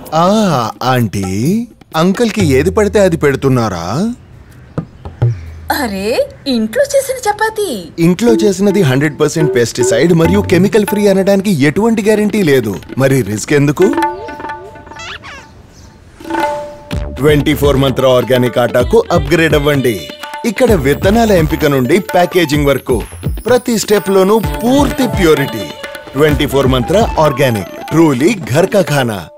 Aunty, uncle కి ఏది పడితే అది పెడుతున్నారా? అరే, ఇంట్లో చేసిన చపాతీ. ఇంట్లో చేసినది 100% పెస్టిసైడ్ మరియు కెమికల్ ఫ్రీ అనడానికి ఎటువంటి గ్యారెంటీ లేదు. మరి రిస్క్ ఎందుకు? 24 మంత్ర ఆర్గానిక్ ఆటాకు అప్గ్రేడ్ అవ్వండి. ఇక్కడ విత్తనాల ఎంపిక నుండి ప్యాకేజింగ్ వరకు ప్రతి స్టెప్ లోనూ పూర్తి ప్యూరిటీ. 24 మంత్ర ఆర్గానిక్, ట్రూలీ ఘర్ కా ఖానా.